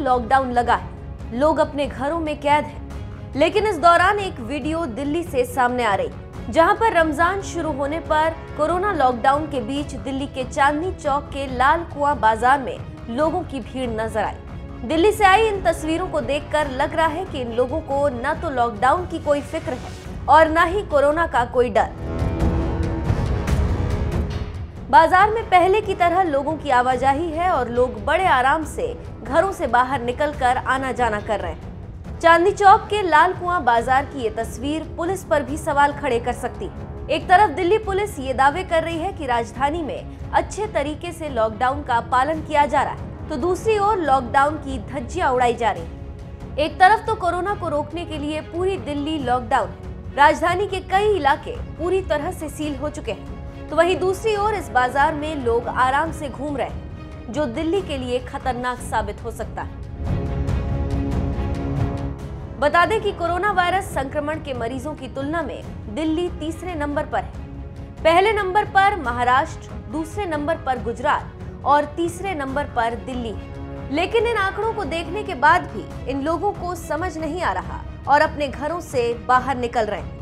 Lockdown लगा है, लोग अपने घरों में कैद हैं। लेकिन इस दौरान एक वीडियो दिल्ली से सामने आ रही, जहां पर रमजान शुरू होने पर कोरोना लॉकडाउन के बीच दिल्ली के चांदनी चौक के लाल कुआं बाजार में लोगों की भीड़ नजर आई। दिल्ली से आई इन तस्वीरों को देखकर लग रहा है कि इन लोगों को न तो लॉकडाउन की कोई फिक्र है और न ही कोरोना का कोई डर। बाजार में पहले की तरह लोगों की आवाजाही है और लोग बड़े आराम से घरों से बाहर निकलकर आना जाना कर रहे हैं। चांदनी चौक के लाल कुआं बाजार की ये तस्वीर पुलिस पर भी सवाल खड़े कर सकती है। एक तरफ दिल्ली पुलिस ये दावे कर रही है कि राजधानी में अच्छे तरीके से लॉकडाउन का पालन किया जा रहा है, तो दूसरी ओर लॉकडाउन की धज्जियां उड़ाई जा रही है। एक तरफ तो कोरोना को रोकने के लिए पूरी दिल्ली लॉकडाउन है, राजधानी के कई इलाके पूरी तरह से सील हो चुके हैं, तो वहीं दूसरी ओर इस बाजार में लोग आराम से घूम रहे हैं, जो दिल्ली के लिए खतरनाक साबित हो सकता है। बता दें कि कोरोना वायरस संक्रमण के मरीजों की तुलना में दिल्ली तीसरे नंबर पर है। पहले नंबर पर महाराष्ट्र, दूसरे नंबर पर गुजरात और तीसरे नंबर पर दिल्ली है। लेकिन इन आंकड़ों को देखने के बाद भी इन लोगों को समझ नहीं आ रहा और अपने घरों से बाहर निकल रहे हैं।